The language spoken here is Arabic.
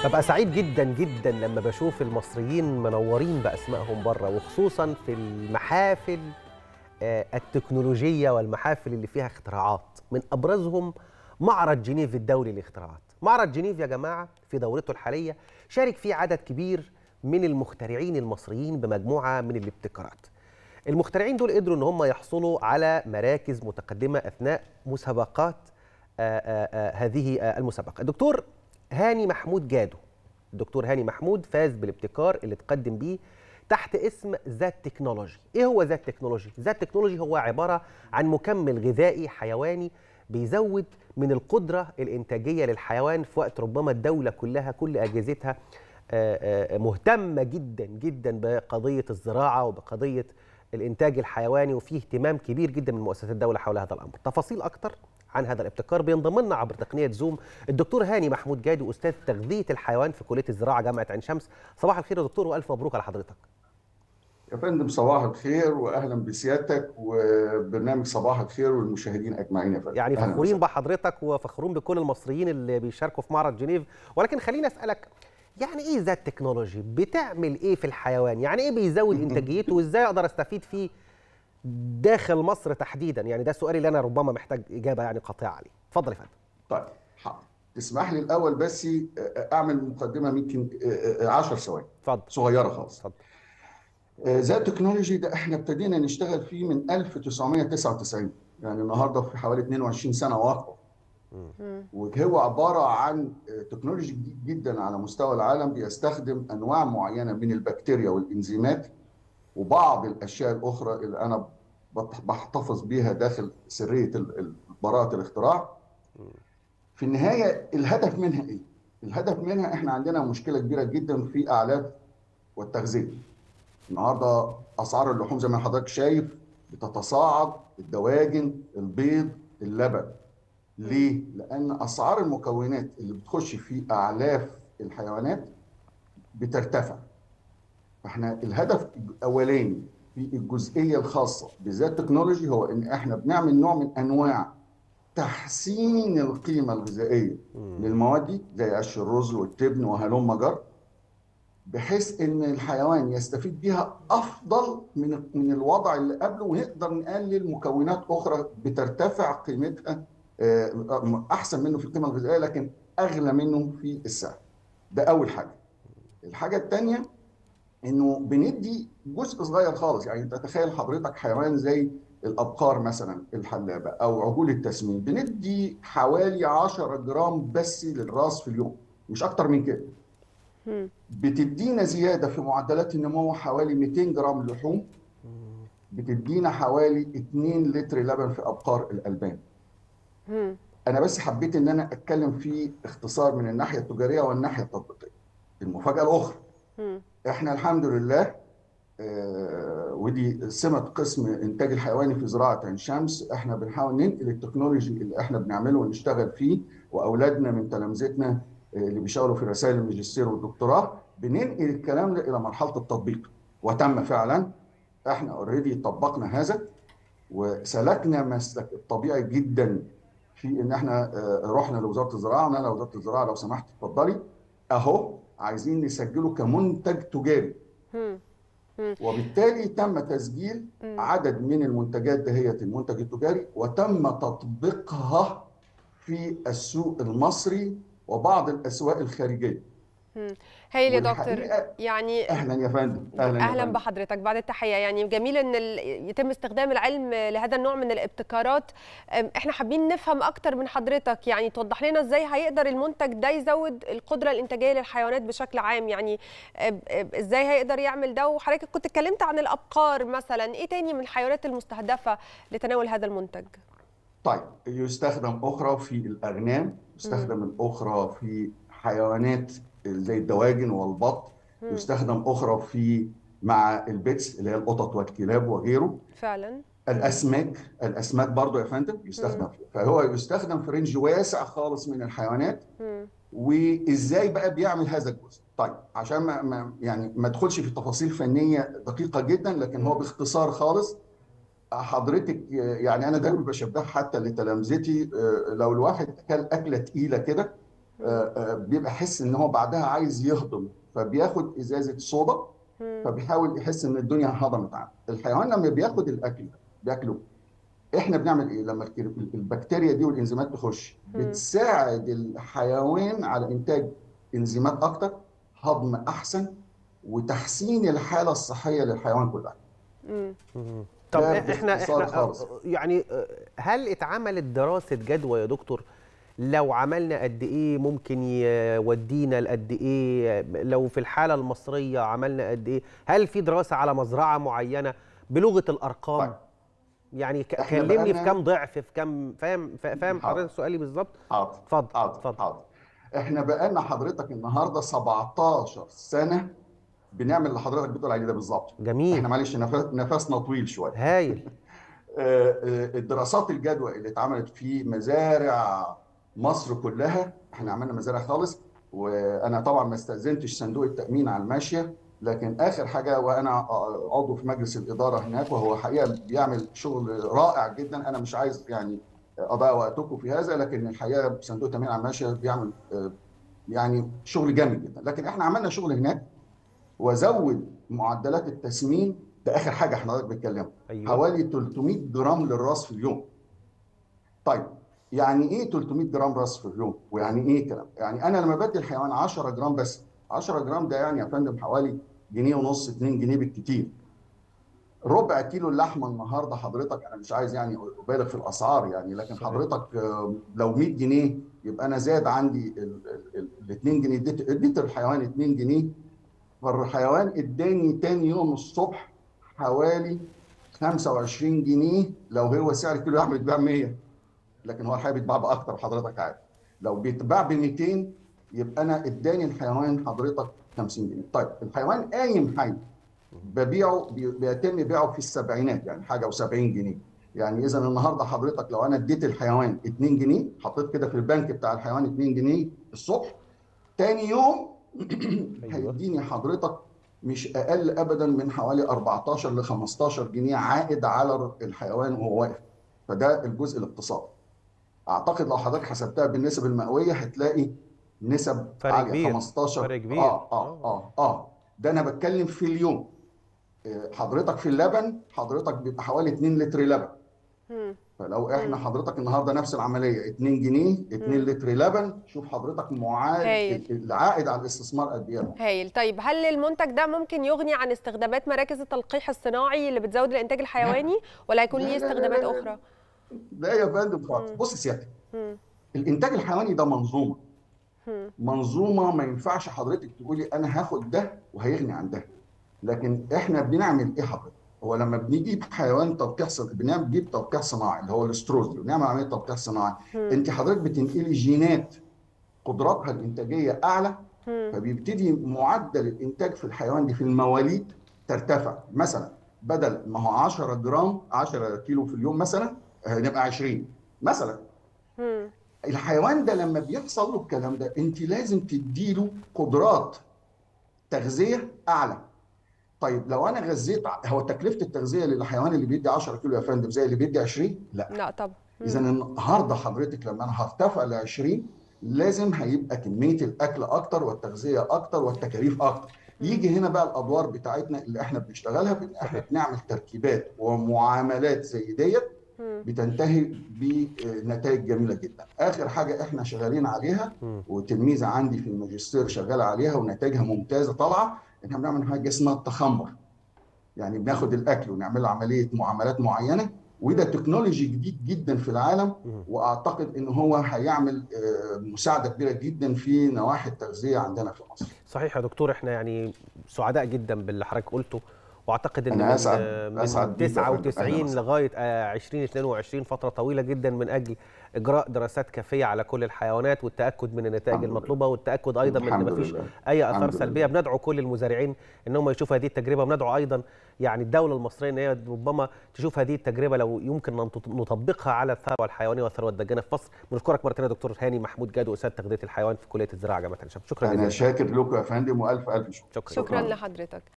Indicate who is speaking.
Speaker 1: ببقى سعيد جدا جدا لما بشوف المصريين منورين بأسمائهم بره، وخصوصا في المحافل التكنولوجية والمحافل اللي فيها اختراعات. من أبرزهم معرض جنيف الدولي للاختراعات. معرض جنيف يا جماعة في دورته الحالية شارك فيه عدد كبير من المخترعين المصريين بمجموعة من الابتكارات. المخترعين دول قدروا ان هم يحصلوا على مراكز متقدمة أثناء مسابقات هذه المسابقة. الدكتور هاني محمود جادو، الدكتور هاني محمود فاز بالابتكار اللي تقدم بيه تحت اسم ذات تكنولوجي. ايه هو ذات تكنولوجي؟ ذات تكنولوجي هو عبارة عن مكمل غذائي حيواني بيزود من القدرة الإنتاجية للحيوان في وقت ربما الدولة كلها كل أجهزتها مهتمة جدا جدا بقضية الزراعة وبقضية الإنتاج الحيواني، وفيه اهتمام كبير جدا من مؤسسات الدولة حول هذا الأمر. تفاصيل أكتر عن هذا الابتكار بينضم لنا عبر تقنية زوم الدكتور هاني محمود جادو، أستاذ تغذية الحيوان في كلية الزراعة جامعة عين شمس. صباح الخير يا دكتور وألف مبروك على حضرتك.
Speaker 2: يا فندم صباح الخير واهلا بسيادتك وبرنامج صباح الخير والمشاهدين اجمعين يا فندم.
Speaker 1: يعني فخورين بحضرتك وفخورين بكل المصريين اللي بيشاركوا في معرض جنيف، ولكن خليني اسالك، يعني ايه ذات تكنولوجي؟ بتعمل ايه في الحيوان؟ يعني ايه بيزود انتاجيته وازاي اقدر استفيد فيه داخل مصر تحديدا؟ يعني ده السؤال اللي انا ربما محتاج اجابه يعني قاطعه عليه. اتفضل يا فندم.
Speaker 2: طيب حاضر، تسمح لي الاول بس اعمل مقدمه يمكن 10 ثواني.
Speaker 1: اتفضل.
Speaker 2: صغيره خالص.
Speaker 1: اتفضل.
Speaker 2: ذات تكنولوجي ده احنا ابتدينا نشتغل فيه من 1999، يعني النهارده في حوالي 22 سنه واقع. وهو عباره عن تكنولوجي جديد جدا على مستوى العالم، بيستخدم انواع معينه من البكتيريا والانزيمات وبعض الاشياء الاخرى اللي انا بحتفظ بيها داخل سريه براءه الاختراع. في النهايه الهدف منها ايه؟ الهدف منها احنا عندنا مشكله كبيره جدا في اعلاف والتغذيه. النهارده اسعار اللحوم زي ما حضرتك شايف بتتصاعد، الدواجن، البيض، اللبن. ليه؟ لان اسعار المكونات اللي بتخش في اعلاف الحيوانات بترتفع. فاحنا الهدف الاولاني في الجزئيه الخاصه بذات تكنولوجي هو ان احنا بنعمل نوع من انواع تحسين القيمه الغذائيه للمواد دي زي قش الرز والتبن وهلم جر، بحيث ان الحيوان يستفيد بيها افضل من الوضع اللي قبله، ونقدر نقلل مكونات اخرى بترتفع قيمتها احسن منه في القيمه الغذائيه لكن اغلى منه في السعر. ده اول حاجه. الحاجه الثانيه انه بندي جزء صغير خالص، يعني انت تخيل حضرتك حيوان زي الابقار مثلا الحلابه او عجول التسمين، بندي حوالي 10 جرام بس للراس في اليوم، مش اكتر من كده. بتدينا زياده في معدلات النمو حوالي 200 جرام لحوم، بتدينا حوالي 2 لتر لبن في ابقار الالبان. انا بس حبيت ان انا اتكلم في اختصار من الناحيه التجاريه والناحيه التطبيقيه. المفاجاه الاخرى، احنا الحمد لله ودي سمه قسم انتاج الحيواني في زراعه عين شمس، احنا بنحاول ننقل التكنولوجي اللي احنا بنعمله ونشتغل فيه، واولادنا من تلامذتنا اللي بيشتغلوا في رسائل الماجستير والدكتوراه بننقل الكلام ده الى مرحله التطبيق، وتم فعلا. احنا اوريدي طبقنا هذا وسلكنا مسلك الطبيعي جدا في ان احنا رحنا لوزاره الزراعه، قلنا لوزاره الزراعه لو سمحت اتفضلي اهو عايزين نسجله كمنتج تجاري. وبالتالي تم تسجيل عدد من المنتجات دهية المنتج التجاري، وتم تطبيقها في السوق المصري وبعض الاسواق الخارجيه.
Speaker 3: هايل يا دكتور. يعني
Speaker 2: اهلا يا فندم.
Speaker 3: اهلا بحضرتك بعد التحيه. يعني جميل ان يتم استخدام العلم لهذا النوع من الابتكارات. احنا حابين نفهم اكتر من حضرتك، يعني توضح لنا ازاي هيقدر المنتج ده يزود القدره الانتاجيه للحيوانات بشكل عام، يعني ازاي هيقدر يعمل ده؟ وحضرتك كنت اتكلمت عن الابقار مثلا، ايه تاني من الحيوانات المستهدفه لتناول هذا المنتج؟
Speaker 2: طيب يستخدم اخرى في الاغنام، يستخدم الاخرى في حيوانات زي الدواجن والبط، يستخدم اخرى في مع البيتس اللي هي القطط والكلاب وغيره.
Speaker 3: فعلا.
Speaker 2: الاسماك برضو يا فندم يستخدم فيه. فهو يستخدم في رينج واسع خالص من الحيوانات. وازاي بقى بيعمل هذا الجزء؟ طيب عشان ما ادخلش في تفاصيل فنيه دقيقه جدا، لكن هو باختصار خالص حضرتك، يعني انا دايما بشبهها حتى لتلامذتي، لو الواحد اكل اكله تقيله كده بيبقى حس ان هو بعدها عايز يهضم، فبياخد ازازه صودا، فبيحاول يحس ان الدنيا هضمت عنه. الحيوان لما بياخد الاكل بياكله، احنا بنعمل ايه لما البكتيريا دي والانزيمات تخش؟ بتساعد الحيوان على انتاج انزيمات اكتر، هضم احسن، وتحسين الحاله الصحيه للحيوان كلها.
Speaker 1: طب احنا يعني هل اتعملت دراسه جدوى يا دكتور؟ لو عملنا قد ايه ممكن يودينا لقد ايه؟ لو في الحاله المصريه عملنا قد ايه؟ هل في دراسه على مزرعه معينه بلغه الارقام؟
Speaker 2: طيب.
Speaker 1: يعني كلمني في كام ضعف، في كام، فاهم حضرتك سؤالي بالظبط؟
Speaker 2: اتفضل. حاضر. احنا بقالنا حضرتك النهارده 17 سنه بنعمل اللي حضرتك بتقول عليه ده بالظبط.
Speaker 1: جميل.
Speaker 2: احنا معلش نفسنا طويل شويه.
Speaker 1: هايل.
Speaker 2: الدراسات الجدوى اللي اتعملت في مزارع مصر كلها، احنا عملنا مزارع خالص، وانا طبعا ما استاذنتش صندوق التامين على الماشيه، لكن اخر حاجه، وانا عضو في مجلس الاداره هناك، وهو حقيقه بيعمل شغل رائع جدا. انا مش عايز يعني اضيع وقتكم في هذا، لكن الحقيقه صندوق التامين على الماشيه بيعمل يعني شغل جامد جدا. لكن احنا عملنا شغل هناك وزود معدلات التسمين. ده اخر حاجه حضرتك بتتكلم. أيوة. حوالي 300 جرام للراس في اليوم. طيب يعني ايه 300 جرام راس في اليوم؟ ويعني ايه كلام؟ يعني انا لما بدي الحيوان 10 جرام بس، 10 جرام ده يعني يا فندم حوالي جنيه ونص 2 جنيه بالكتير. ربع كيلو اللحمه النهارده حضرتك، انا مش عايز يعني ابالغ في الاسعار يعني، لكن حضرتك لو 100 جنيه يبقى انا زاد عندي ال 2 جنيه، اديت الحيوان 2 جنيه، فالحيوان اداني تاني يوم الصبح حوالي 25 جنيه. لو هو سعر كيلو لحمه بيتباع 100، لكن هو الحقيقه بيتباع باكتر حضرتك عارف. لو بيتباع ب 200 يبقى انا اداني الحيوان حضرتك 50 جنيه. طيب الحيوان قايم حي ببيعه، بيتم بيعه في السبعينات، يعني حاجه و70 جنيه. يعني اذا النهارده حضرتك لو انا اديت الحيوان 2 جنيه، حطيت كده في البنك بتاع الحيوان 2 جنيه الصبح، تاني يوم هيديني حضرتك مش اقل ابدا من حوالي 14 ل 15 جنيه عائد على الحيوان وهو واقف. فده الجزء الاقتصادي. اعتقد لو حضرتك حسبتها بالنسب المئويه هتلاقي نسب عاليه. 15
Speaker 1: فرق كبير.
Speaker 2: ده انا بتكلم في اليوم. حضرتك في اللبن حضرتك بيبقى حوالي 2 لتر لبن. فلو احنا حضرتك النهارده نفس العمليه 2 جنيه 2 لتر لبن، شوف حضرتك العائد على الاستثمار قد ايه.
Speaker 3: هايل. طيب هل المنتج ده ممكن يغني عن استخدامات مراكز التلقيح الصناعي اللي بتزود الانتاج الحيواني، ولا هيكون ليه استخدامات اخرى؟
Speaker 2: لا يا فندم خالص. بص سيادتك، الانتاج الحيواني ده منظومه. منظومه، ما ينفعش حضرتك تقولي انا هاخد ده وهيغني عن ده. لكن احنا بنعمل ايه حضرتك؟ هو لما بنجيب حيوان تلقيح بنجيب تلقيح صناعي اللي هو الاستروز، بنعمل عمليه تلقيح صناعي. انت حضرتك بتنقلي جينات قدراتها الانتاجيه اعلى، فبيبتدي معدل الانتاج في الحيوان دي في المواليد ترتفع. مثلا بدل ما هو 10 جرام 10 كيلو في اليوم مثلا، هنبقى 20 مثلا. الحيوان ده لما بيحصل له الكلام ده، انت لازم تديله قدرات تغذيه اعلى. طيب لو انا غذيت، هو تكلفه التغذيه للحيوان اللي بيدي 10 كيلو يا فندم زي اللي بيدي 20؟
Speaker 3: لا طبعا.
Speaker 2: اذا النهارده حضرتك لما انا هرتفع ل 20 لازم هيبقى كميه الاكل اكتر والتغذيه اكتر والتكاليف اكتر. يجي هنا بقى الادوار بتاعتنا اللي احنا بنشتغلها، احنا بنعمل تركيبات ومعاملات زي ديت بتنتهي بنتائج جميله جدا. اخر حاجه احنا شغالين عليها وتلميذه عندي في الماجستير شغاله عليها ونتائجها ممتازه طالعه، احنا بنعمل حاجه اسمها التخمر. يعني بناخد الاكل ونعمل له عمليه معاملات معينه، وده تكنولوجي جديد جدا في العالم، واعتقد ان هو هيعمل مساعده كبيره جدا في نواحي التغذيه عندنا في مصر.
Speaker 1: صحيح يا دكتور، احنا يعني سعداء جدا باللي حضرتك قلته، واعتقد ان
Speaker 2: من
Speaker 1: 99 لغايه 2022 فتره طويله جدا من اجل اجراء دراسات كافيه على كل الحيوانات والتاكد من النتائج المطلوبه، والتاكد ايضا من ان مفيش اي اثار سلبيه. بندعو كل المزارعين ان هم يشوفوا هذه التجربه، وبندعو ايضا يعني الدوله المصريه ان هي ربما تشوف هذه التجربه لو يمكن ان نطبقها على الثروه الحيوانيه والثروه الدجانه في مصر. بنشكرك مرتين يا دكتور هاني محمود جادو، استاذ تغذيه الحيوان في كليه الزراعه جامعه الشمس. شكرا
Speaker 2: جزيلا. انا شاكر لكم يا فندم، والف الف شكر.
Speaker 3: شكرا لحضرتك.